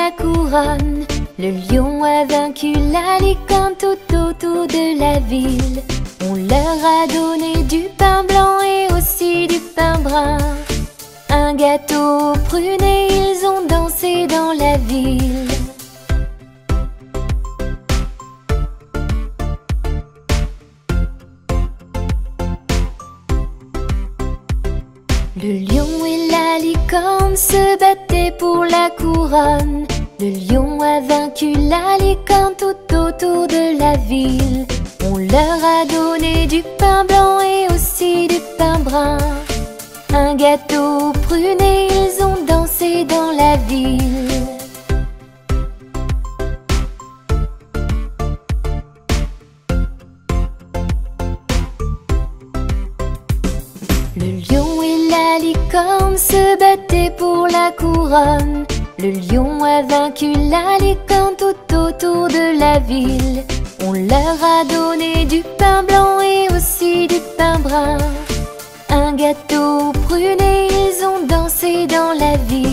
la couronne. Le lion a vaincu la licorne tout autour de la ville. On leur a donné du pain blanc et aussi du pain brun. Un gâteau au prune et ils ont dansé dans la ville. Le lion et la licorne se battaient pour la couronne. Le lion a vaincu la licorne tout autour de la ville. On leur a donné du pain blanc et aussi du pain brun. Un gâteau aux prunes et ils ont dansé dans la ville. Le lion et la licorne se battaient pour la couronne. Le lion a vaincu la licorne tout autour de la ville. On leur a donné du pain blanc et aussi du pain brun. Un gâteau aux prunes et ils ont dansé dans la ville.